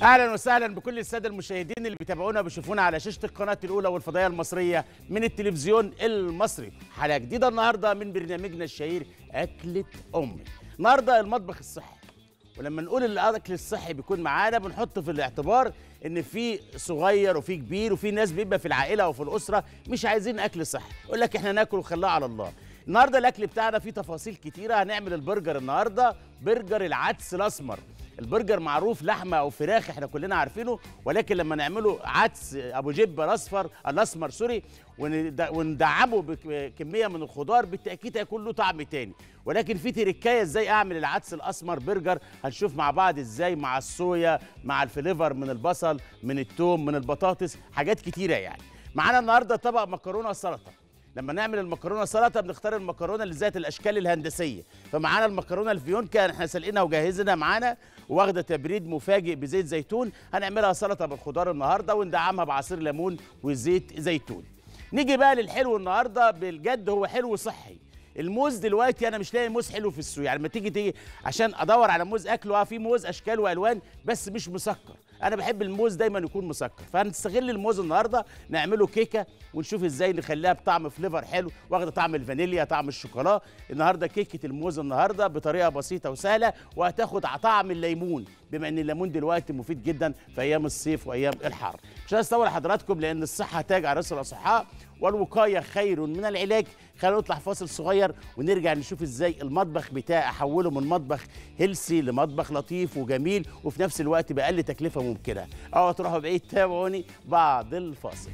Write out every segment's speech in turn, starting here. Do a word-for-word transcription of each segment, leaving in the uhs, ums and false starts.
اهلا وسهلا بكل الساده المشاهدين اللي بيتابعونا وبيشوفونا على شاشه القناه الاولى والفضائيه المصريه من التلفزيون المصري. حلقه جديده النهارده من برنامجنا الشهير اكله امي. النهارده المطبخ الصحي، ولما نقول الاكل الصحي بيكون معانا بنحط في الاعتبار ان في صغير وفي كبير وفي ناس بيبقى في العائله وفي الاسره مش عايزين اكل صحي، يقول لك احنا ناكل وخلاه على الله. النهارده الاكل بتاعنا فيه تفاصيل كتيره. هنعمل البرجر النهارده، برجر العدس الاسمر. البرجر معروف لحمه او فراخ احنا كلنا عارفينه، ولكن لما نعمله عدس ابو جبه الاصفر الاسمر سوري وندعمه بكميه من الخضار بالتاكيد هيكون له طعم تاني. ولكن في تركايه ازاي اعمل العدس الاسمر برجر، هنشوف مع بعض ازاي مع الصويا مع الفليفر من البصل من الثوم من البطاطس، حاجات كتيره يعني. معانا النهارده طبق مكرونه سلطه. لما نعمل المكرونه سلطه بنختار المكرونه اللي ذات الاشكال الهندسيه، فمعانا المكرونه الفيونكه احنا سلقنا وجهزنا معانا واخده تبريد مفاجئ بزيت زيتون. هنعملها سلطه بالخضار النهارده وندعمها بعصير ليمون وزيت زيتون. نيجي بقى للحلو النهارده، بالجد هو حلو صحي. الموز دلوقتي انا مش لاقي موز حلو في السوق، يعني لما تيجي تيجي عشان ادور على موز اكله، اه في موز اشكال والوان بس مش مسكر. انا بحب الموز دايما يكون مسكر، فهنستغل الموز النهارده نعمله كيكه ونشوف ازاي نخليها بطعم فليفر حلو واخده طعم الفانيليا طعم الشوكولا. النهارده كيكه الموز النهارده بطريقه بسيطه وسهله، وهتاخد طعم الليمون بما ان الليمون دلوقتي مفيد جدا في ايام الصيف وايام الحر. مش عايز اطول حضراتكم لان الصحه تاج على راس الاصحاء والوقايه خير من العلاج. خلينا نطلع فاصل صغير ونرجع نشوف ازاي المطبخ بتاعي احوله من مطبخ هيلسي لمطبخ لطيف وجميل وفي نفس الوقت باقل تكلفه ممكنه. اوعوا تروحوا بعيد، تابعوني بعد الفاصل.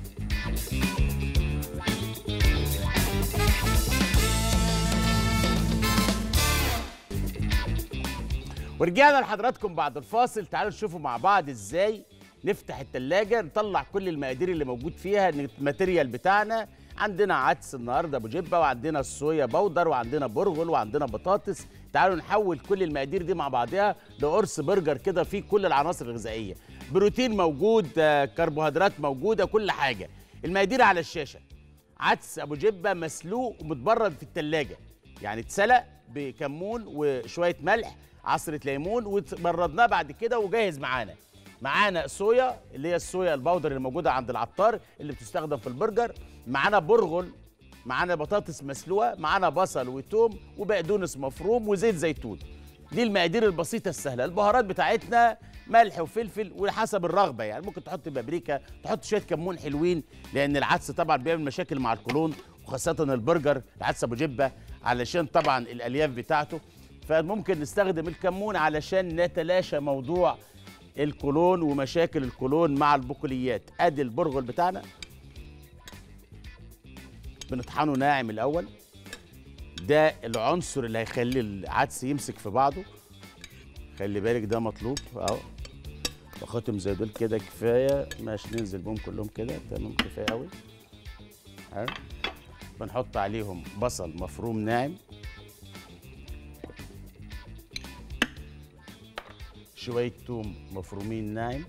ورجعنا لحضراتكم بعد الفاصل. تعالوا نشوفوا مع بعض ازاي نفتح التلاجة نطلع كل المقادير اللي موجود فيها. الماتيريال بتاعنا عندنا عدس النهارده ابو جبه، وعندنا الصويا بودر، وعندنا برغل، وعندنا بطاطس. تعالوا نحول كل المقادير دي مع بعضها لقرص برجر كده فيه كل العناصر الغذائيه، بروتين موجود، كربوهيدرات موجوده، كل حاجه. المقادير على الشاشه. عدس ابو جبه مسلوق ومتبرد في التلاجة، يعني اتسلق بكمون وشويه ملح عصره ليمون وبردناه بعد كده وجاهز معانا. معانا صويا اللي هي الصويا البودر اللي موجوده عند العطار اللي بتستخدم في البرجر، معانا برغل، معانا بطاطس مسلوقه، معانا بصل وتوم وبقدونس مفروم وزيت زيتون. دي المقادير البسيطه السهله. البهارات بتاعتنا ملح وفلفل وحسب الرغبه، يعني ممكن تحط بابريكا، تحط شويه كمون حلوين لان العدس طبعا بيعمل مشاكل مع القولون، وخاصه البرجر العدس ابو جبه علشان طبعا الالياف بتاعته، فممكن نستخدم الكمون علشان نتلاشى موضوع القولون ومشاكل القولون مع البقوليات. ادي البرغل بتاعنا بنطحنه ناعم الاول، ده العنصر اللي هيخلي العدس يمسك في بعضه. خلي بالك ده مطلوب اهو. بخاتم زي دول كده كفايه، ماشي ننزل بهم كلهم كده تمام كفايه قوي. ها بنحط عليهم بصل مفروم ناعم، شويه توم مفرومين ناعم،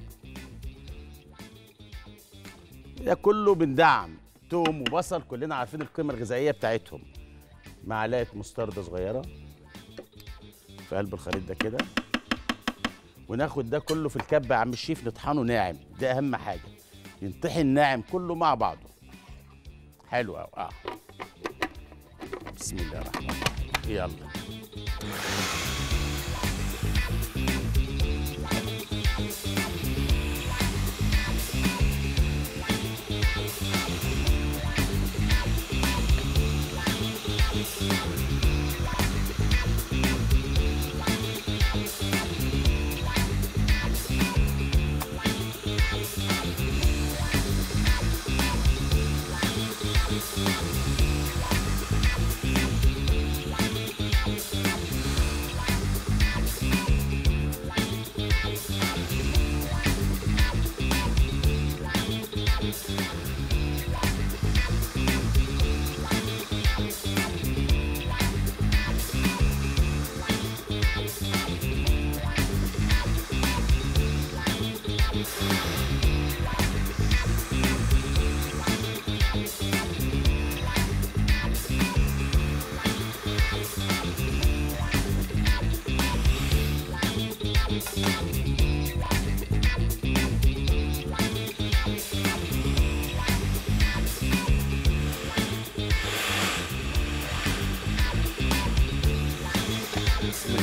ده كله بندعم. توم وبصل كلنا عارفين القيمه الغذائيه بتاعتهم. معلقه مستردة صغيره في قلب الخليط ده كده، وناخد ده كله في الكبه يا عم الشيف نطحنه ناعم، ده اهم حاجه، ينطحن ناعم كله مع بعضه. حلو قوي. اه بسم الله الرحمن الرحيم. يلا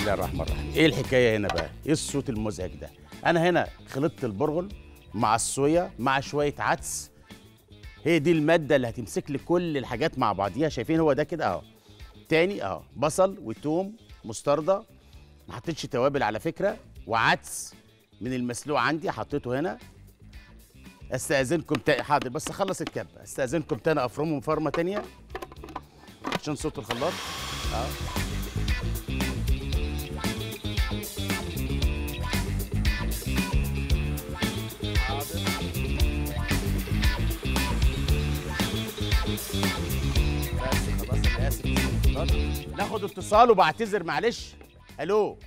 الله الرحمن الرحيم. ايه الحكايه هنا بقى؟ ايه الصوت المزعج ده؟ انا هنا خلطت البرغل مع الصويا مع شويه عدس. هي دي الماده اللي هتمسك لي كل الحاجات مع بعضيها. شايفين هو ده كده اهو. تاني اهو بصل وتوم مستردة، ما حطيتش توابل على فكره، وعدس من المسلوق عندي حطيته هنا. استاذنكم تاني، حاضر بس اخلص الكبه. استاذنكم تاني افرمهم فرمه تانيه عشان صوت الخلاط. اه بس خلاص انا اسف. ناخد اتصال وبعتذر معلش. الو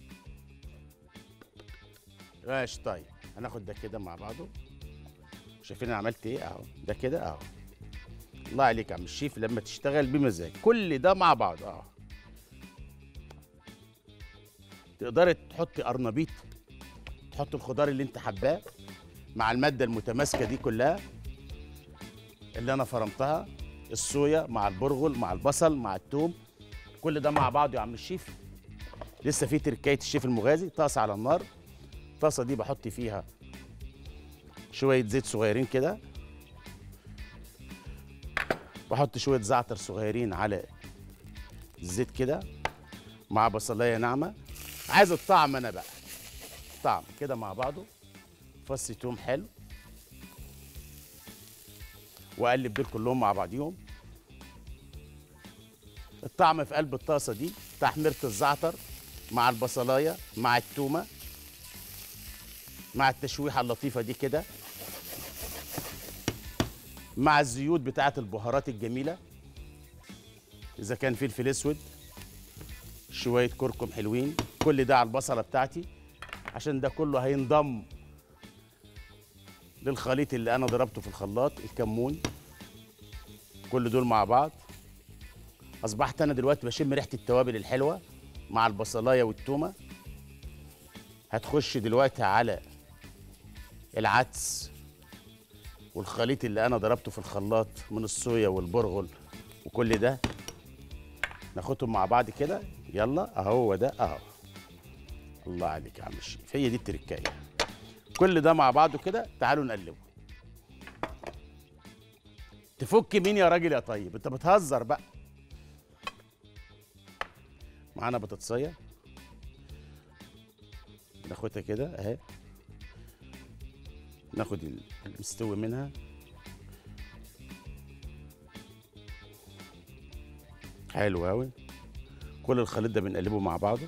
ماشي طيب. هناخد ده كده مع بعضه. شايفين انا عملت ايه اهو؟ ده كده اهو. الله عليك يا عم الشيف لما تشتغل بمزاج. كل ده مع بعض اهو. تقدري تحطي قرنبيط، تحطي الخضار اللي انت حباه مع الماده المتماسكه دي كلها اللي انا فرمتها. الصويا مع البرغل مع البصل مع الثوم، كل ده مع بعضه يا عم الشيف. لسه في تركايه الشيف المغازي. طاسه على النار، الطاسه دي بحط فيها شويه زيت صغيرين كده، بحط شويه زعتر صغيرين على الزيت كده مع بصلايه ناعمه. عايز الطعم انا بقى، طعم كده مع بعضه. فص توم حلو، واقلب دول كلهم مع بعضيهم. الطعم في قلب الطاسه دي، تحميره الزعتر مع البصلايه مع التومه مع التشويحه اللطيفه دي كده، مع الزيوت بتاعه البهارات الجميله. اذا كان فلفل اسود، شويه كركم حلوين، كل ده على البصله بتاعتي عشان ده كله هينضم للخليط اللي انا ضربته في الخلاط. الكمون، كل دول مع بعض. اصبحت انا دلوقتي بشم ريحه التوابل الحلوه مع البصلايه والتومه. هتخش دلوقتي على العدس والخليط اللي انا ضربته في الخلاط من الصويا والبرغل وكل ده، ناخدهم مع بعض كده. يلا اهو ده اهو. الله عليك يا عم الشيف، هي دي التركايه. كل ده مع بعضه كده. تعالوا نقلبه. تفك مين يا راجل يا طيب؟ انت بتهزر بقى. معانا بطاطسيه ناخدها كده اهي، ناخد المستوي منها. حلو قوي. كل الخليط ده بنقلبه مع بعضه.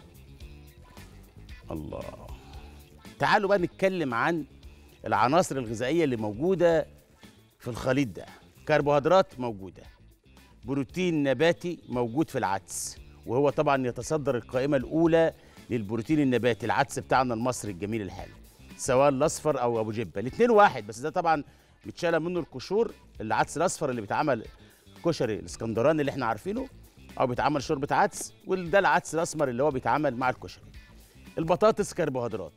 الله. تعالوا بقى نتكلم عن العناصر الغذائيه اللي موجوده في الخليط ده. كربوهيدرات موجوده، بروتين نباتي موجود في العدس، وهو طبعا يتصدر القائمه الاولى للبروتين النباتي. العدس بتاعنا المصري الجميل الحلو، سواء الاصفر او ابو جبه، الاثنين واحد، بس ده طبعا متشال منه القشور. العدس الاصفر اللي بيتعمل كشري الاسكندراني اللي احنا عارفينه، او بيتعمل شوربه عدس، وده العدس الاسمر اللي هو بيتعمل مع الكشري. البطاطس كربوهيدرات.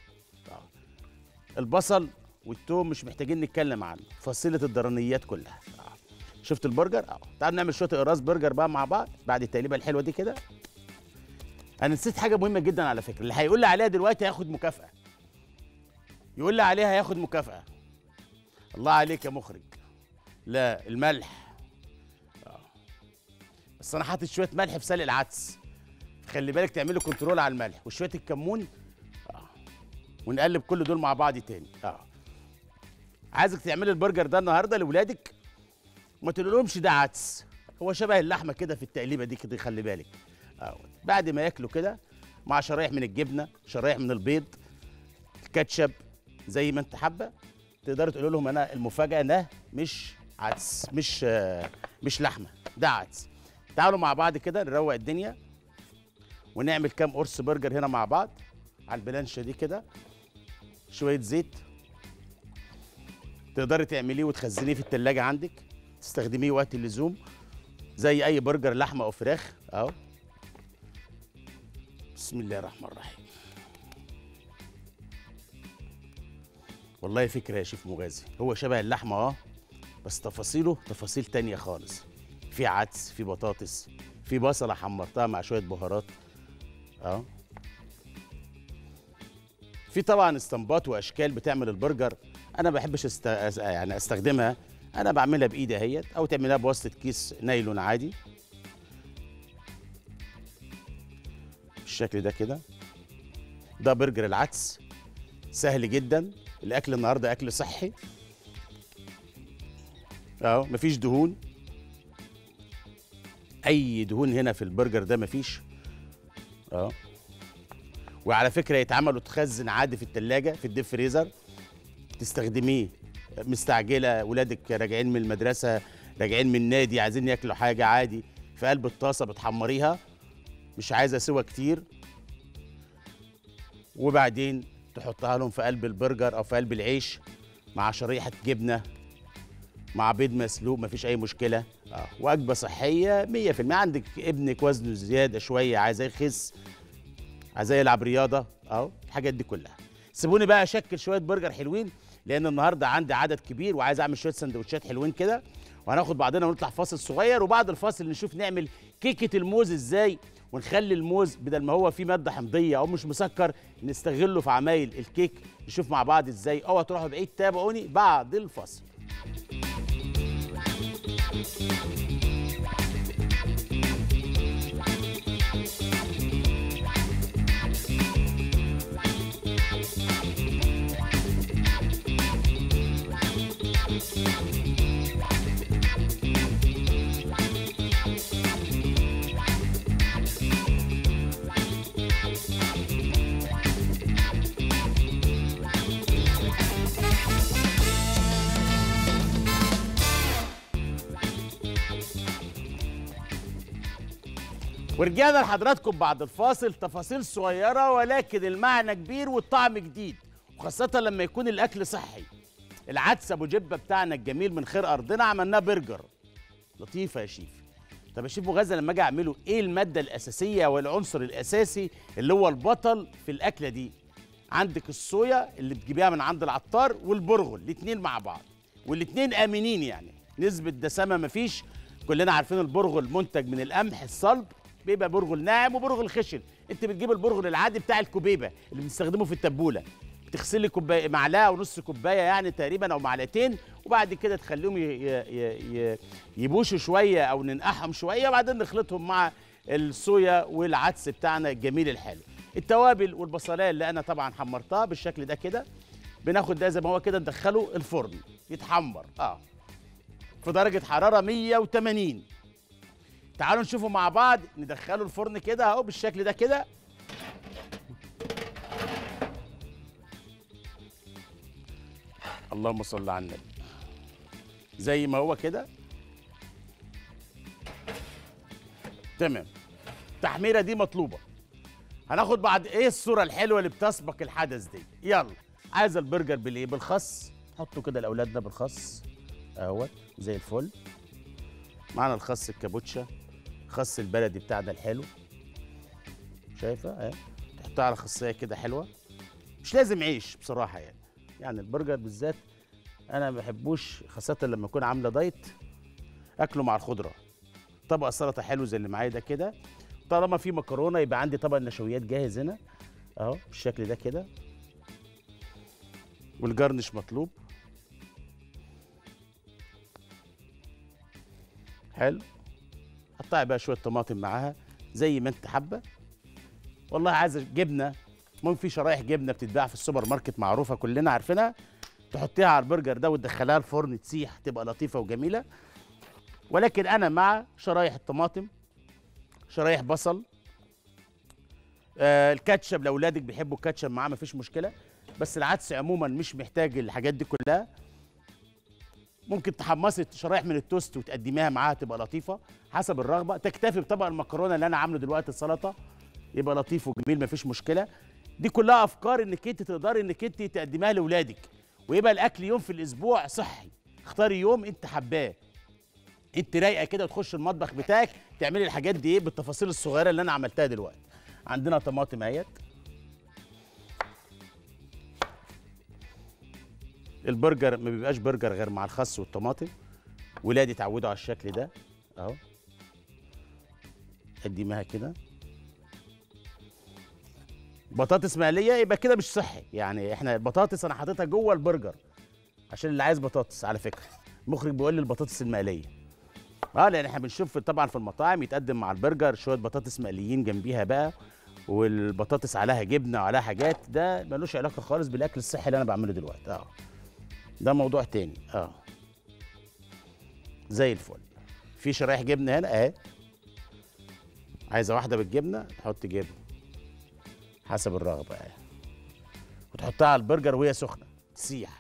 البصل والثوم مش محتاجين نتكلم عنه، فصيله الضرنيات كلها. شفت البرجر؟ اه. تعالوا نعمل شويه اقراص برجر بقى مع بعض بعد التقليبه الحلوه دي كده. انا نسيت حاجه مهمه جدا على فكره، اللي هيقول لي عليها دلوقتي هياخد مكافاه. يقول لي عليها هياخد مكافاه. الله عليك يا مخرج. لا، الملح. اه. بس انا حاطط شويه ملح في سلق العدس، خلي بالك تعملوا كنترول على الملح، وشويه الكمون. اه. ونقلب كل دول مع بعض تاني. اه. عايزك تعملي البرجر ده النهارده لاولادك، ما تقولهمش ده عدس، هو شبه اللحمه كده في التقليبه دي كده، خلي بالك. اه. بعد ما ياكلوا كده مع شرايح من الجبنه، شرايح من البيض، الكاتشب، زي ما انت حابه، تقدروا تقولوا لهم انا المفاجاه ده مش عدس، مش آه مش لحمه، ده عدس. تعالوا مع بعض كده نروق الدنيا ونعمل كام قرص برجر هنا مع بعض على البلانشه دي كده. شويه زيت، تقدري تعمليه وتخزنيه في التلاجة عندك، تستخدميه وقت اللزوم زي اي برجر لحمه او فراخ اهو. بسم الله الرحمن الرحيم. والله فكره يا شيف مغازي، هو شبه اللحمه اه، بس تفاصيله تفاصيل تانية خالص. في عدس، في بطاطس، في بصله حمرتها مع شويه بهارات. اهو. في طبعا استنباط واشكال بتعمل البرجر، انا ما بحبش است... يعني استخدمها. انا بعملها بايدي اهيت، او تعملها بواسطه كيس نايلون عادي بالشكل ده كده. ده برجر العدس، سهل جدا. الاكل النهارده اكل صحي اهو، مفيش دهون، اي دهون هنا في البرجر ده مفيش اهو. وعلى فكره يتعمل وتخزن عادي في التلاجة في الديب فريزر، تستخدميه مستعجله، ولادك راجعين من المدرسه، راجعين من النادي، عايزين ياكلوا حاجه عادي، في قلب الطاسه بتحمريها، مش عايزه سوا كتير، وبعدين تحطها لهم في قلب البرجر او في قلب العيش مع شريحه جبنه مع بيض مسلوق، مفيش اي مشكله اه. وجبه صحيه مية في المية. عندك ابنك وزنه زياده شويه، عايزاه يخس، عايزاه يلعب رياضه اهو، الحاجات دي كلها. سيبوني بقى اشكل شويه برجر حلوين، لان النهارده عندي عدد كبير وعايز اعمل شويه سندوتشات حلوين كده، وهناخد بعضنا ونطلع فاصل صغير، وبعد الفاصل نشوف نعمل كيكه الموز ازاي، ونخلي الموز بدل ما هو فيه ماده حمضيه او مش مسكر نستغله في عمايل الكيك. نشوف مع بعض ازاي. اوعوا تروحوا بعيد، تابعوني بعد الفاصل. ورجعنا لحضراتكم بعد الفاصل. تفاصيل صغيرة ولكن المعنى كبير والطعم جديد، وخاصة لما يكون الأكل صحي. العدس أبو جبة بتاعنا الجميل من خير أرضنا عملناه برجر لطيفة يا شيف. طب يا شيف مغازة، لما أجي أعمله إيه المادة الأساسية والعنصر الأساسي اللي هو البطل في الأكلة دي؟ عندك الصويا اللي بتجيبيها من عند العطار والبرغل، الاتنين مع بعض، والاتنين آمنين يعني نسبة دسامة مفيش. كلنا عارفين البرغل منتج من القمح الصلب، بيبقى برغل ناعم وبرغل خشن. انت بتجيب البرغل العادي بتاع الكوبيبه اللي بنستخدمه في التبوله، بتغسلي كوبايه معلقه ونص كوبايه يعني تقريبا او معلقتين، وبعد كده تخليهم ي- ي- ي- يبوشوا شويه او ننقعهم شويه، وبعدين نخلطهم مع الصويا والعدس بتاعنا الجميل الحلو. التوابل والبصلايه اللي انا طبعا حمرتها بالشكل ده كده، بناخد ده زي ما هو كده ندخله الفرن يتحمر اه في درجه حراره مية وتمانين. تعالوا نشوفوا مع بعض. ندخله الفرن كده اهو بالشكل ده كده. اللهم صل على النبي. زي ما هو كده تمام. التحميره دي مطلوبه. هناخد بعد ايه الصوره الحلوه اللي بتسبق الحدث دي. يلا، عايز البرجر بالايه؟ بالخس. حطوا كده لاولادنا بالخس اهوت زي الفل. معانا الخس الكابوتشا، خس البلدي بتاعنا الحلو، شايفه اهي، تحطها على خصيه كده حلوه. مش لازم عيش بصراحه يعني، يعني البرجر بالذات انا ما بحبوش، خاصه لما اكون عامله دايت، اكله مع الخضره. طبق سلطه حلو زي اللي معايا ده كده. طالما في مكرونه يبقى عندي طبق النشويات جاهز هنا اهو بالشكل ده كده، والجرنش مطلوب. حلو. قطعي بقى شويه طماطم معاها زي ما انت حابه. والله عايزه جبنه، ممكن في شرايح جبنه بتتباع في السوبر ماركت معروفه كلنا عارفينها، تحطيها على البرجر ده وتدخلها الفرن تسيح، تبقى لطيفه وجميله. ولكن انا مع شرايح الطماطم، شرايح بصل، آه الكاتشب لاولادك بيحبوا الكاتشب معاه مفيش مشكله، بس العدس عموما مش محتاج الحاجات دي كلها. ممكن تحمصي شرايح من التوست وتقدميها معاها تبقى لطيفه حسب الرغبه. تكتفي بطبق المكرونه اللي انا عامله دلوقتي السلطه، يبقى لطيف وجميل مفيش مشكله. دي كلها افكار انك انت تقدري انك انت تقدميها لاولادك، ويبقى الاكل يوم في الاسبوع صحي. اختاري يوم انت حباه، انت رايقه كده، وتخش المطبخ بتاعك تعملي الحاجات دي ايه بالتفاصيل الصغيره اللي انا عملتها دلوقتي. عندنا طماطم اهيت. البرجر ما بيبقاش برجر غير مع الخس والطماطم. ولادي اتعودوا على الشكل ده اهو. قدميها كده بطاطس مقليه يبقى كده مش صحي، يعني احنا البطاطس انا حاططها جوه البرجر عشان اللي عايز بطاطس. على فكره المخرج بيقول لي البطاطس المقليه، اه لان احنا بنشوف طبعا في المطاعم يتقدم مع البرجر شويه بطاطس مقليين جنبيها بقى، والبطاطس عليها جبنه وعليها حاجات، ده ملوش علاقه خالص بالاكل الصحي اللي انا بعمله دلوقتي. اه ده موضوع تاني. اه زي الفل. في شرايح جبنه هنا اهي، عايزه واحده بالجبنه حط جبنه حسب الرغبه اهي، وتحطها على البرجر وهي سخنه تسيح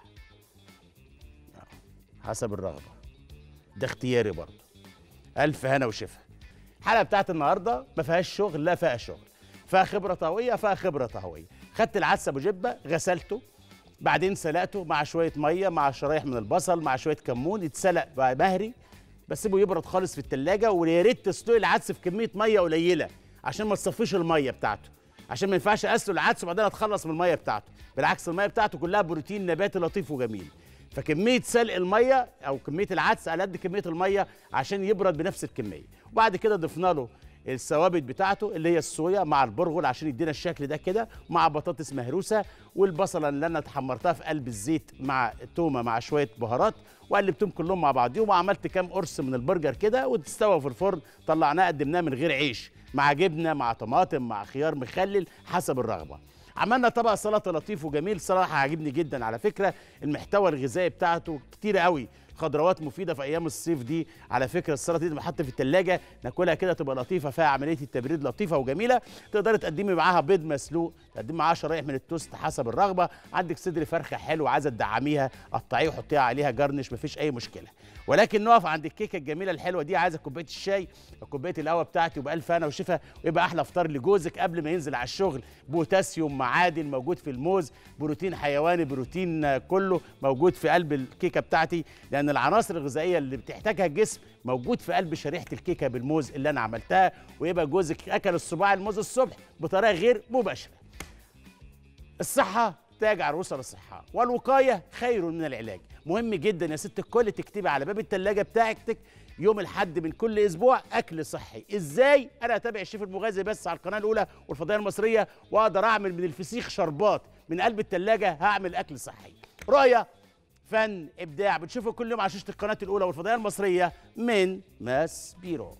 حسب الرغبه، ده اختياري برضه. الف هنا وشفا. الحلقه بتاعت النهارده ما فيهاش شغل، لا فيها شغل، فيها خبره طهويه، فيها خبره طهويه. خدت العدس ابو جبه غسلته، بعدين سلقته مع شويه ميه مع شرايح من البصل مع شويه كمون، يتسلق بقى مهري، بسيبه يبرد خالص في التلاجة. ويا ريت تسلقي العدس في كميه ميه قليله عشان ما تصفيش الميه بتاعته، عشان ما ينفعش اسلق العدس وبعدين اتخلص من الميه بتاعته، بالعكس الميه بتاعته كلها بروتين نباتي لطيف وجميل. فكميه سلق الميه او كميه العدس على قد كميه الميه عشان يبرد بنفس الكميه. وبعد كده ضفنا له الثوابت بتاعته اللي هي الصويا مع البرغل عشان يدينا الشكل ده كده، مع بطاطس مهروسه والبصله اللي انا اتحمرتها في قلب الزيت مع التومه مع شويه بهارات، وقلبتهم كلهم مع بعضيهم، وعملت كام قرص من البرجر كده وتستوى في الفرن. طلعناه قدمناه من غير عيش، مع جبنه مع طماطم مع خيار مخلل حسب الرغبه. عملنا طبق سلطه لطيف وجميل صراحه عاجبني جدا. على فكره المحتوى الغذائي بتاعته كتير قوي، خضروات مفيده في ايام الصيف دي. على فكره السلطه دي بتتحط في الثلاجه ناكلها كده تبقى لطيفه، فيها عمليه التبريد لطيفه وجميله. تقدري تقدمي معاها بيض مسلوق، تقدمي معاها شرايح من التوست حسب الرغبه. عندك صدر فرخه حلو عايزه تدعميها، قطعيه وحطيها عليها جرنش مفيش اي مشكله. ولكن نقف عند الكيكه الجميله الحلوه دي، عايزه كوبايه الشاي كوبايه القهوه بتاعتي وبالف هنا وشفا، ويبقى احلى فطار لجوزك قبل ما ينزل على الشغل. بوتاسيوم معادن موجود في الموز، بروتين حيواني، بروتين كله موجود في قلب الكيكه بتاعتي، لان العناصر الغذائيه اللي بتحتاجها الجسم موجود في قلب شريحه الكيكه بالموز اللي انا عملتها. ويبقى جوزك اكل الصباع الموز الصبح بطريقه غير مباشره. الصحه تاج عروسه للصحه، والوقايه خير من العلاج. مهم جدا يا ست الكل تكتبي على باب الثلاجه بتاعتك يوم الاحد من كل اسبوع اكل صحي. ازاي؟ انا اتابع الشيف المغازي بس على القناه الاولى والفضائيه المصريه، واقدر اعمل من الفسيخ شربات من قلب الثلاجه، هعمل اكل صحي. رؤيه، فن، ابداع، بتشوفوا كل يوم على شاشه القناه الاولى والفضائيه المصريه من ماس بيرو.